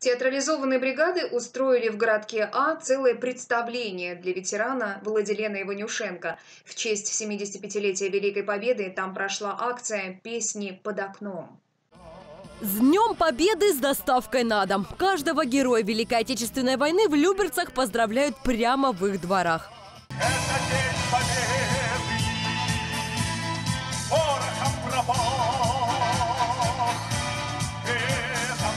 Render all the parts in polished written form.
Театрализованные бригады устроили в городке А целое представление для ветерана Владилена Иванюшенко. В честь 75-летия Великой Победы там прошла акция «Песни под окном». С Днем Победы с доставкой на дом. Каждого героя Великой Отечественной войны в Люберцах поздравляют прямо в их дворах. Это день победы, порохом пропах, это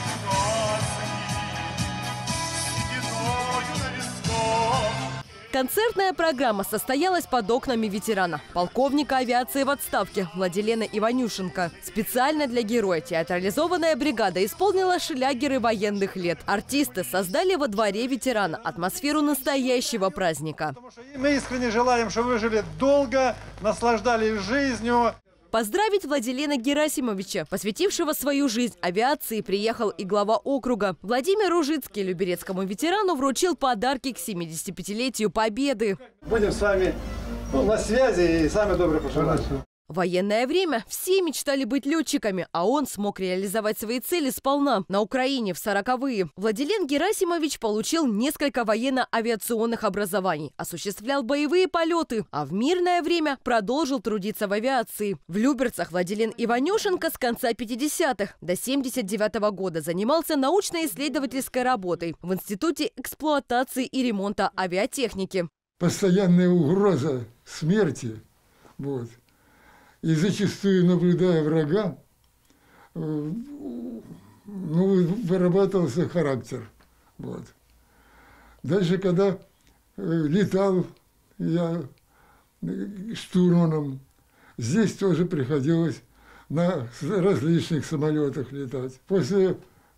праздник, сединою на висках. Концертная программа состоялась под окнами ветерана, полковника авиации в отставке Владилена Иванюшенко. Специально для героя театрализованная бригада исполнила шлягеры военных лет. Артисты создали во дворе ветерана атмосферу настоящего праздника. Мы искренне желаем, чтобы вы жили долго, наслаждались жизнью. Поздравить Владилена Герасимовича, посвятившего свою жизнь авиации, приехал и глава округа. Владимир Ужицкий люберецкому ветерану вручил подарки к 75-летию Победы. Будем с вами на связи и самые добрые пожелания. В военное время все мечтали быть летчиками, а он смог реализовать свои цели сполна. На Украине в 40-е Владилен Герасимович получил несколько военно-авиационных образований, осуществлял боевые полеты, а в мирное время продолжил трудиться в авиации. В Люберцах Владилен Иванюшенко с конца 50-х до 79-го года занимался научно-исследовательской работой в Институте эксплуатации и ремонта авиатехники. Постоянная угроза смерти, вот. И зачастую, наблюдая врага, вырабатывался характер. Вот. Дальше, когда летал я штурманом, здесь тоже приходилось на различных самолетах летать. После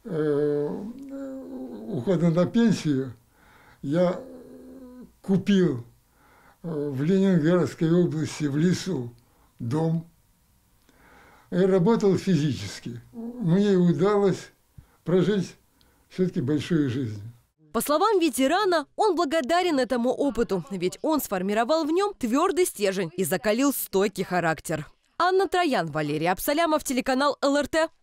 ухода на пенсию я купил в Ленинградской области в лесу дом и работал физически. Мне удалось прожить все-таки большую жизнь. По словам ветерана, он благодарен этому опыту, ведь он сформировал в нем твердый стержень и закалил стойкий характер. Анна Троян, Валерий Абсалямов, телеканал ЛРТ.